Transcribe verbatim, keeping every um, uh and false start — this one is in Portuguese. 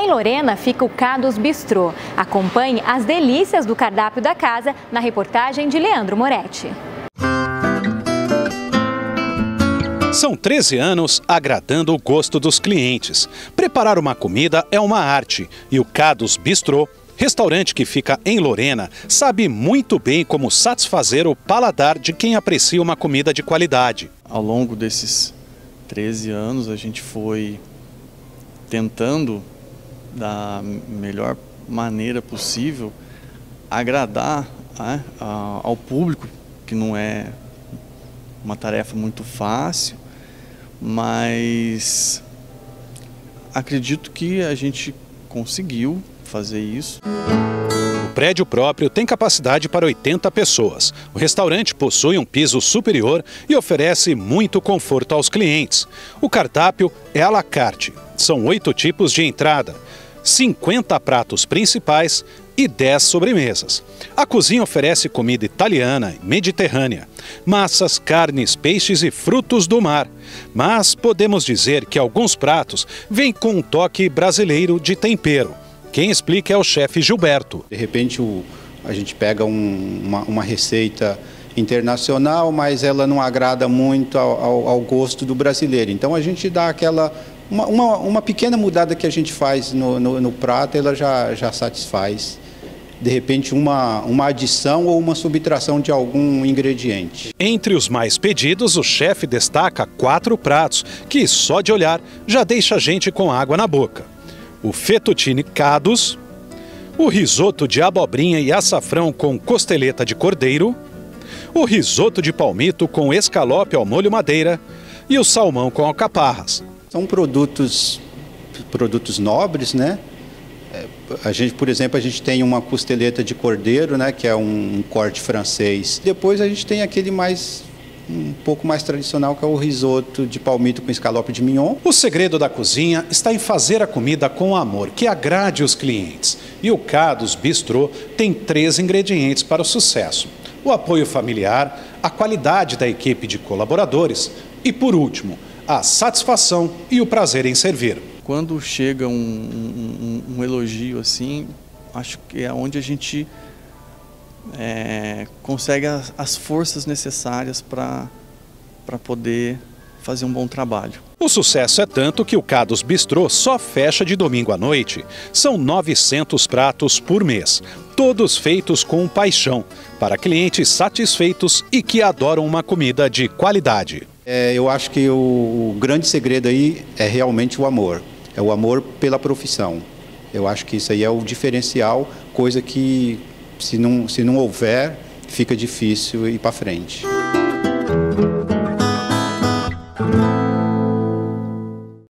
Lorena fica o Cados Bistrô. Acompanhe as delícias do cardápio da casa na reportagem de Leandro Moretti. São treze anos agradando o gosto dos clientes. Preparar uma comida é uma arte e o Cados Bistrô, restaurante que fica em Lorena, sabe muito bem como satisfazer o paladar de quem aprecia uma comida de qualidade. Ao longo desses treze anos a gente foi tentando da melhor maneira possível agradar, né, ao público, que não é uma tarefa muito fácil, mas acredito que a gente conseguiu fazer isso. O prédio próprio tem capacidade para oitenta pessoas. O restaurante possui um piso superior e oferece muito conforto aos clientes. O cardápio é à la carte. São oito tipos de entrada, cinquenta pratos principais e dez sobremesas. A cozinha oferece comida italiana e mediterrânea, massas, carnes, peixes e frutos do mar. Mas podemos dizer que alguns pratos vêm com um toque brasileiro de tempero. Quem explica é o chefe Gilberto. De repente o, a gente pega um, uma, uma receita internacional, mas ela não agrada muito ao, ao, ao gosto do brasileiro. Então a gente dá aquela... Uma, uma, uma pequena mudada que a gente faz no, no, no prato, ela já, já satisfaz, de repente, uma, uma adição ou uma subtração de algum ingrediente. Entre os mais pedidos, o chefe destaca quatro pratos, que só de olhar já deixa a gente com água na boca. O fettuccine Cados, o risoto de abobrinha e açafrão com costeleta de cordeiro, o risoto de palmito com escalope ao molho madeira e o salmão com alcaparras. São produtos, produtos nobres, né? A gente, por exemplo, a gente tem uma costeleta de cordeiro, né? Que é um, um corte francês. Depois a gente tem aquele mais, um pouco mais tradicional, que é o risoto de palmito com escalope de mignon. O segredo da cozinha está em fazer a comida com amor, que agrade os clientes. E o Cados Bistrô tem três ingredientes para o sucesso: o apoio familiar, a qualidade da equipe de colaboradores e, por último, a satisfação e o prazer em servir. Quando chega um, um, um elogio assim, acho que é onde a gente é, consegue as, as forças necessárias para para poder fazer um bom trabalho. O sucesso é tanto que o Cados Bistrô só fecha de domingo à noite. São novecentos pratos por mês, todos feitos com paixão, para clientes satisfeitos e que adoram uma comida de qualidade. É, eu acho que o, o grande segredo aí é realmente o amor. É o amor pela profissão. Eu acho que isso aí é o diferencial, coisa que se não, se não houver, fica difícil ir para frente.